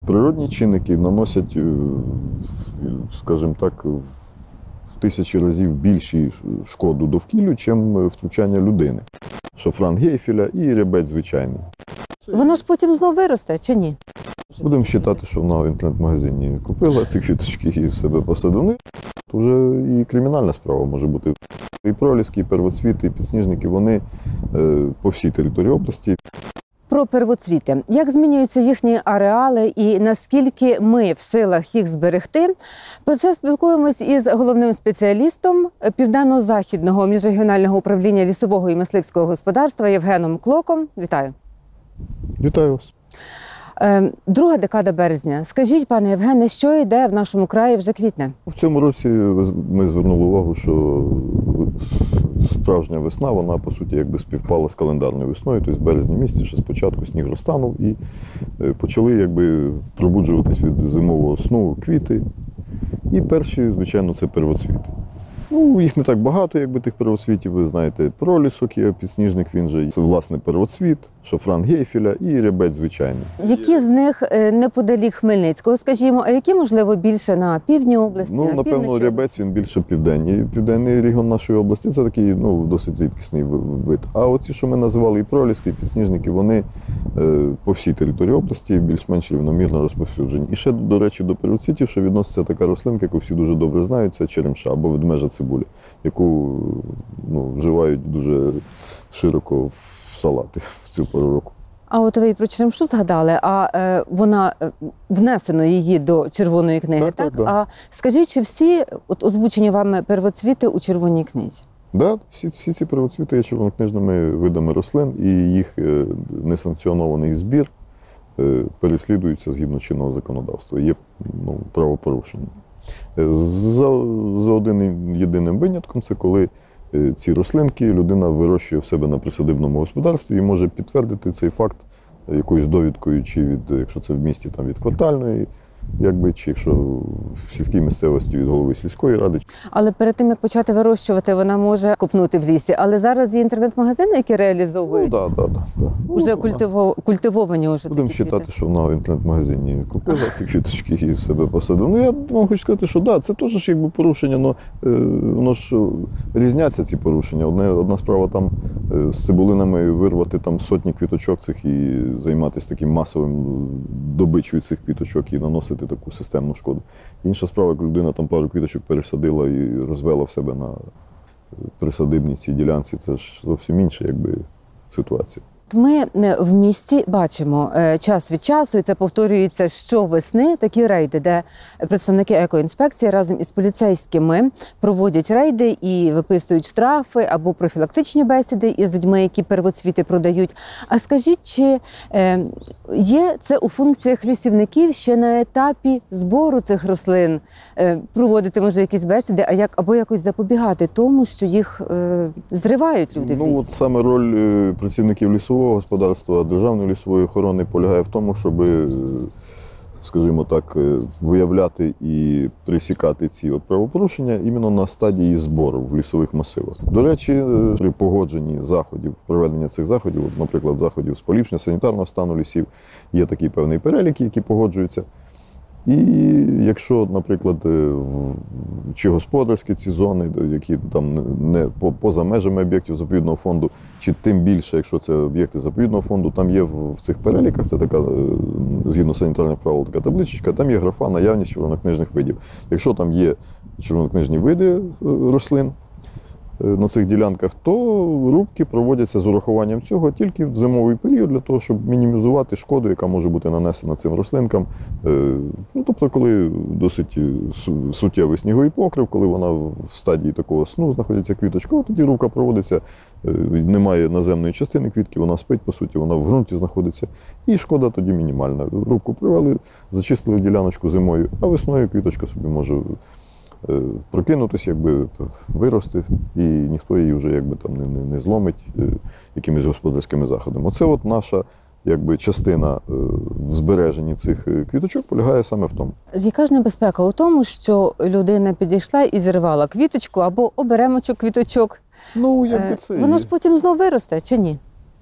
Природні чинники наносять, скажімо так, в тисячі разів більшу шкоду довкіллю, ніж втручання людини. Шафран Гейфеля і рябець звичайний. Воно ж потім знов виросте, чи ні? Будемо вважати, що вона в інтернет-магазині купила ці квіточки і в себе посадила. То вже і кримінальна справа може бути. І проліски, і первоцвіти, і підсніжники, вони по всій території області. Про первоцвіти. Як змінюються їхні ареали і наскільки ми в силах їх зберегти? Про це спілкуємось із головним спеціалістом Південно-Західного міжрегіонального управління лісового і мисливського господарства Євгеном Клоком. Вітаю. Вітаю вас. Друга декада березня. Скажіть, пане Євгене, що йде в нашому краї вже квітне? В цьому році ми звернули увагу, що справжня весна, вона, по суті, якби співпала з календарною весною. Тобто в березні місяці ще спочатку сніг розтанув і почали якби пробуджуватись від зимового сну квіти. І перші, звичайно, це первоцвіти. Ну, їх не так багато, якби тих первоцвітів, ви знаєте, пролісок є, підсніжник, він же, це, власне, первоцвіт, шафран Гейфеля і рябець звичайний. Які з них неподалік Хмельницького, скажімо, а які, можливо, більше на півдні області, Ну, на напевно, півночі рябець, він більше південний. Південний регіон нашої області, це такий, ну, досить рідкісний вид. А оці, що ми називали і проліски, і підсніжники, вони по всій території області більш-менш рівномірно розповсюджені. І ще, до речі, до первоцвітів, що відноситься така рослинка, яку всі дуже добре знають, це черемша або ведмежа цибуля, яку вживають дуже широко в салати в цю пору року. А от ви про черемшу згадали, а вона внесено її до Червоної книги, так? Так. А скажіть, чи всі от озвучені вами первоцвіти у Червоній книзі? Так, всі ці первоцвіти є червонокнижними видами рослин, і їх несанкціонований збір переслідується згідно чинного законодавства. Є правопорушення. За одним єдиним винятком, це коли ці рослинки людина вирощує в себе на присадибному господарстві і може підтвердити цей факт якоюсь довідкою, чи якщо це в місті, там від квартальної, чи якщо в сільській місцевості від голови сільської ради. Але перед тим, як почати вирощувати, вона може копнути в лісі. Але зараз є інтернет-магазини, які реалізовують вже культивовані уже Будемо такі квіти. вважати, що вона в інтернет-магазині купила ці квіточки і в себе посадила. Ну, я вам хочу сказати, що да, це теж ж якби порушення, але воно ж різняться ці порушення. Одна справа там з цибулинами вирвати там сотні квіточок цих і займатися таким масовим добичою цих квіточок і наносити таку системну шкоду. Інша справа, як людина там пару квіточок пересадила і розвела в себе на присадибній цій ділянці, це ж зовсім інша якби ситуація. Ми в місті бачимо час від часу, і це повторюється щовесни, такі рейди, де представники екоінспекції разом із поліцейськими проводять рейди і виписують штрафи або профілактичні бесіди із людьми, які первоцвіти продають. А скажіть, чи є це у функціях лісівників ще на етапі збору цих рослин? Проводити, може, якісь бесіди, або якось запобігати тому, що їх зривають люди в лісі? Ну, от саме роль працівників лісового господарства, державної лісової охорони полягає в тому, щоб, скажімо так, виявляти і пресікати ці правопорушення іменно на стадії збору в лісових масивах. До речі, при погодженні заходів, проведення цих заходів, наприклад, заходів з поліпшення санітарного стану лісів, є такий певний перелік, які погоджуються. І якщо, наприклад, чи господарські ці зони, які там не поза межами об'єктів заповідного фонду, чи тим більше, якщо це об'єкти заповідного фонду, там є в цих переліках, це така, згідно санітарних правил, така табличка, там є графа наявність червонокнижних видів. Якщо там є червонокнижні види рослин на цих ділянках, то рубки проводяться з урахуванням цього тільки в зимовий період, для того, щоб мінімізувати шкоду, яка може бути нанесена цим рослинкам. Ну, тобто, коли досить суттєвий сніговий покрив, коли вона в стадії такого сну знаходиться квіточка, тоді рубка проводиться, немає наземної частини квітки, вона спить, по суті, вона в ґрунті знаходиться, і шкода тоді мінімальна. Рубку привели, зачистили діляночку зимою, а весною квіточка собі може прокинутися, якби вирости, і ніхто її вже якби там не зломить якимись господарськими заходами. Оце от наша якби частина в збереженні цих квіточок полягає саме в тому. Яка ж небезпека у тому, що людина підійшла і зірвала квіточку або оберемочок квіточок? Ну, якби це Воно ж потім знов виросте, чи ні?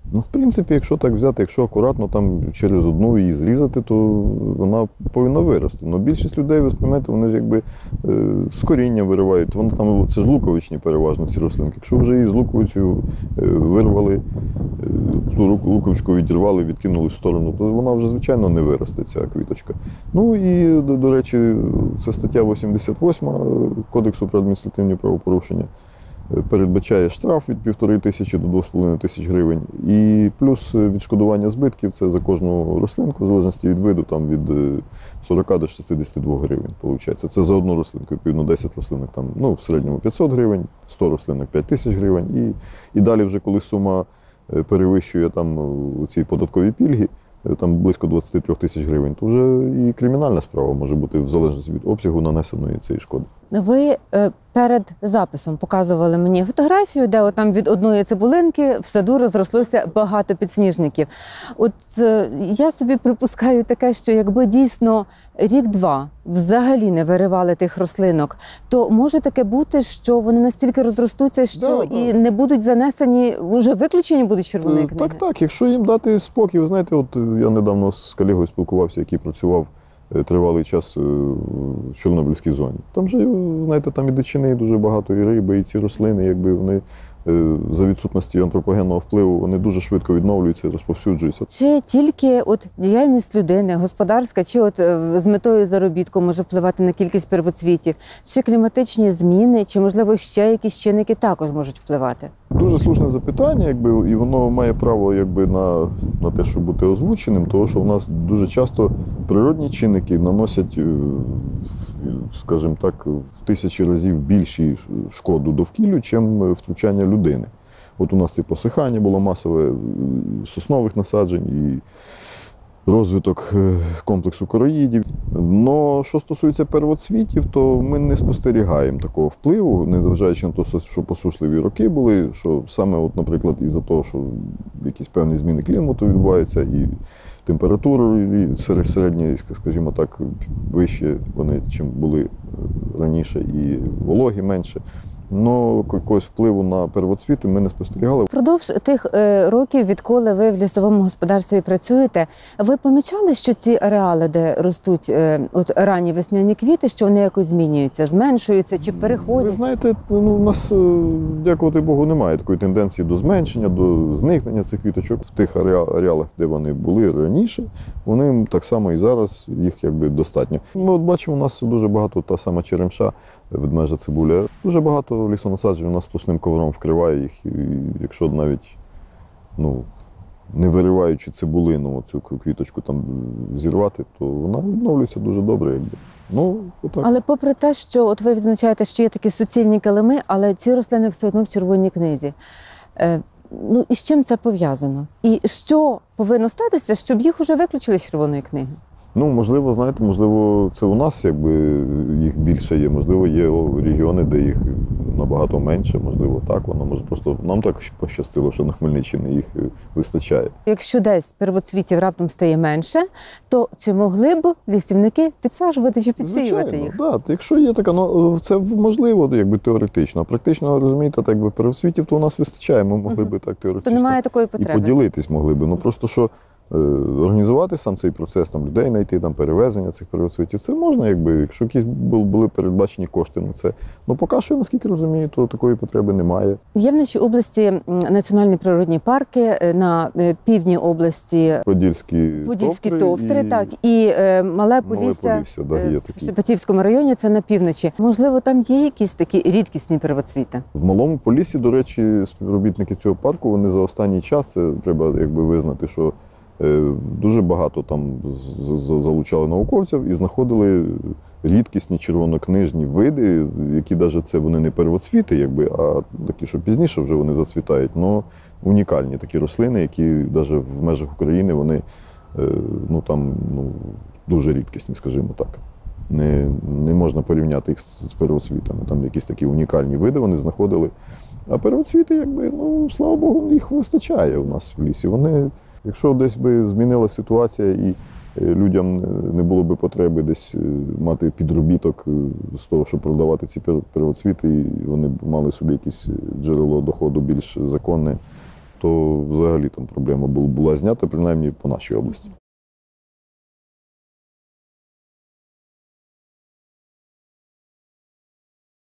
Ну, в принципі, якщо так взяти, якщо акуратно там через одну її зрізати, то вона повинна вирости. Але більшість людей, ви сприймете, вони ж якби з коріння виривають. Вони там, це ж луковичні переважно ці рослинки. Якщо вже її з луковицею вирвали, ту луковичку відірвали, відкинули в сторону, то вона вже, звичайно, не виросте, ця квіточка. Ну і, до речі, це стаття 88 Кодексу про адміністративні правопорушення. Передбачає штраф від 1500 до 2500 гривень. І плюс відшкодування збитків – це за кожну рослинку, в залежності від виду, там від 40 до 62 гривень, виходить. Це за одну рослинку, відповідно, 10 рослинок, там, ну, в середньому 500 гривень, 100 рослинок – 5000 гривень. І далі вже, коли сума перевищує там ці податкові пільги, там близько 23 тисяч гривень, то вже і кримінальна справа може бути в залежності від обсягу нанесеної цієї шкоди. Ви перед записом показували мені фотографію, де там від одної цибулинки в саду розрослося багато підсніжників. От я собі припускаю таке, що якби дійсно рік-два взагалі не виривали тих рослинок, то може таке бути, що вони настільки розростуться, що і не будуть занесені, вже виключені будуть з червоної книги? Так. Якщо їм дати спокій, ви знаєте, от я недавно з колегою спілкувався, який працював тривалий час в Чорнобильській зоні. Там же, знаєте, там і дичини дуже багато, і риби, і ці рослини, якби вони за відсутності антропогенного впливу, вони дуже швидко відновлюються, розповсюджуються. Чи тільки от діяльність людини, господарська, чи от з метою заробітку може впливати на кількість первоцвітів, чи кліматичні зміни, чи, можливо, ще якісь чинники також можуть впливати? Дуже слушне запитання, якби, і воно має право якби, на те, щоб бути озвученим, тому що в нас дуже часто природні чинники наносять, скажімо так, в тисячі разів більшу шкоду довкіллю, чим втручання людини. От у нас це посихання було масове соснових насаджень і розвиток комплексу короїдів. Но що стосується первоцвітів, то ми не спостерігаємо такого впливу, незважаючи на те, що посушливі роки були, що саме, от, наприклад, із-за того, що якісь певні зміни клімату відбуваються, і температури середні, скажімо так, вищі вони, чим були раніше, і вологі менше. Но якогось впливу на первоцвіти ми не спостерігали. Впродовж тих років, відколи ви в лісовому господарстві працюєте, ви помічали, що ці ареали, де ростуть от ранні весняні квіти, що вони якось змінюються, зменшуються чи переходять? Ви знаєте, у нас, дякувати Богу, немає такої тенденції до зменшення, до зникнення цих квіточок. В тих ареалах, де вони були раніше, вони так само і зараз, їх якби достатньо. Ми от бачимо, у нас дуже багато, та сама черемша, ведмежа цибуля, дуже багато лісонасаджень у нас сплошним ковром вкриває їх. І якщо навіть не вириваючи цибулину, цю квіточку там зірвати, то вона відновлюється дуже добре. Якби. Отак. Але попри те, що от ви відзначаєте, що є такі суцільні килими, але ці рослини все одно в червоній книзі. І з чим це пов'язано? І що повинно статися, щоб їх вже виключили з червоної книги? Можливо, знаєте, можливо, це у нас якби їх більше є, можливо, є регіони, де їх набагато менше, можливо, так, воно може просто нам так пощастило, що на Хмельниччині їх вистачає. Якщо десь первоцвітів раптом стає менше, то чи могли б лісівники підсаджувати чи підсіювати їх? Так, якщо є така, це можливо, якби теоретично. А практично, розумієте, так якби первоцвітів то у нас вистачає, ми могли б так теоретично. То немає такої потреби. І поділитись могли б. Просто що організувати сам цей процес, там людей знайти, там перевезення цих первоцвітів, це можна, якщо якісь були передбачені кошти на це. Поки що, наскільки розумію, то такої потреби немає. Є в нашій області національні природні парки, на півдні області Подільські товтри, і Мале Полісся, в Шепетівському районі, це на півночі. Можливо, там є якісь такі рідкісні первоцвіти? В Малому Поліссі, до речі, співробітники цього парку, вони за останній час, це треба визнати, що дуже багато там залучали науковців і знаходили рідкісні червонокнижні види, які навіть це вони не первоцвіти, а такі, що пізніше вже вони зацвітають, але унікальні такі рослини, які навіть в межах України вони дуже рідкісні, скажімо так. Не можна порівняти їх з первоцвітами. Там якісь такі унікальні види вони знаходили. А первоцвіти, слава Богу, їх вистачає у нас в лісі. Якщо десь би змінила ситуація і людям не було б потреби десь мати підробіток з того, щоб продавати ці первоцвіти, і вони б мали собі якесь джерело доходу більш законне, то взагалі там проблема була знята, принаймні по нашій області.